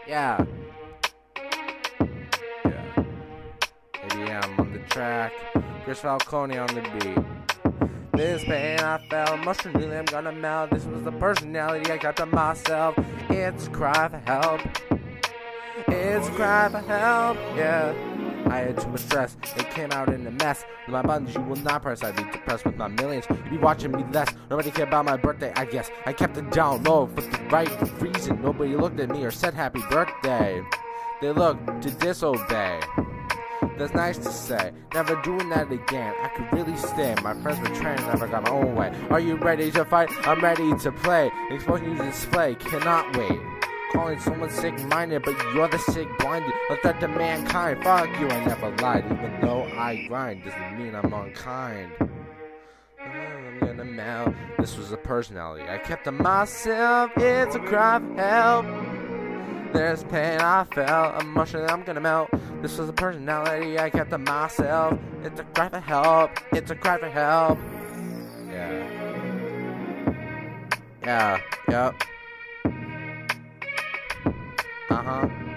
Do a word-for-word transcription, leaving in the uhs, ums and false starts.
Yeah. Yeah. A D M on the track. Chris Falcone on the beat. This pain I felt, emotionally I'm gonna melt. This was the personality I got to myself. It's a cry for help. It's a cry for help. Yeah. I had too much stress, it came out in a mess. With my buttons you will not press, I'd be depressed with my millions. You be watching me less, nobody cared about my birthday, I guess. I kept it down low for the right reason. Nobody looked at me or said happy birthday. They looked to disobey. That's nice to say, never doing that again. I could really stay, my friends were trained, never got my own way. Are you ready to fight? I'm ready to play. Exposing you to display, cannot wait. Calling someone sick-minded, but you're the sick-blinded. A threat to mankind, fuck you, I never lied. Even though I grind, doesn't mean I'm unkind. I'm gonna melt. This was a personality I kept to myself. It's a cry for help. There's pain I felt, emotionally I'm gonna melt. This was a personality I kept to myself. It's a cry for help. It's a cry for help. Yeah. Yeah. Yep. Uh-huh.